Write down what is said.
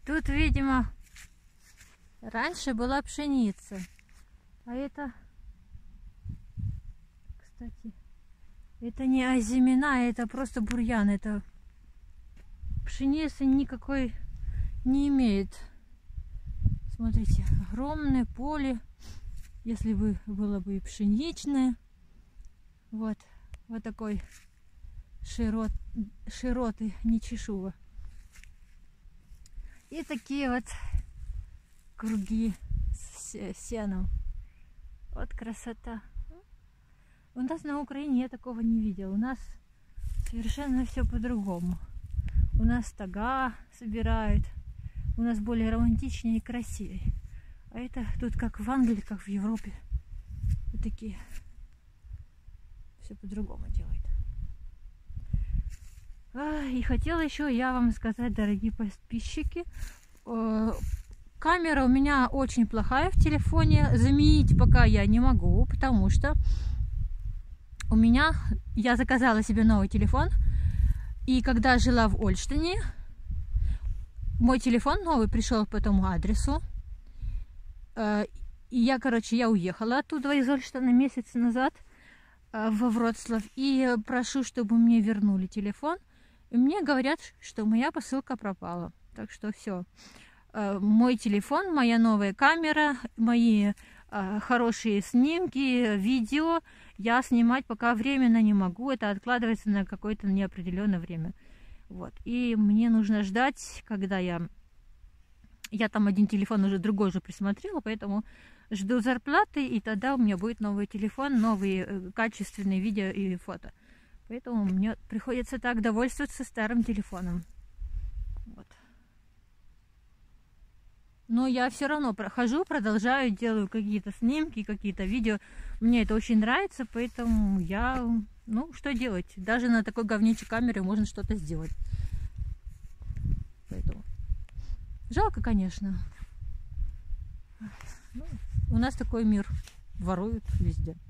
Тут, видимо, раньше была пшеница. А это, кстати, это не озимина, это просто бурьян. Это пшеницы никакой не имеет. Смотрите, огромное поле. Если бы было бы и пшеничное. Вот такой широты, не чешува. И такие вот круги с сеном. Вот красота. У нас на Украине я такого не видела. У нас совершенно все по-другому. У нас стога собирают. У нас более романтичнее и красивее. А это тут как в Англии, как в Европе. Вот такие. Все по-другому делают. И хотела еще я вам сказать, дорогие подписчики, камера у меня очень плохая в телефоне. Заменить пока я не могу, потому что я заказала себе новый телефон. И когда жила в Ольштине, мой телефон новый пришел по тому адресу. И я уехала оттуда из Ольштина месяц назад во Вроцлав. И прошу, чтобы мне вернули телефон. И мне говорят, что моя посылка пропала. Так что все. Мой телефон, моя новая камера, мои хорошие снимки, видео я снимать пока временно не могу. Это откладывается на какое-то неопределенное время. Вот. И мне нужно ждать, когда я там один телефон уже другой же присмотрела, поэтому жду зарплаты, и тогда у меня будет новый телефон, новые качественные видео и фото. Поэтому мне приходится так довольствоваться старым телефоном. Вот. Но я все равно прохожу, продолжаю, делаю какие-то снимки, какие-то видео. Мне это очень нравится, поэтому что делать? Даже на такой говнючей камере можно что-то сделать. Поэтому жалко, конечно. У нас такой мир. Воруют везде.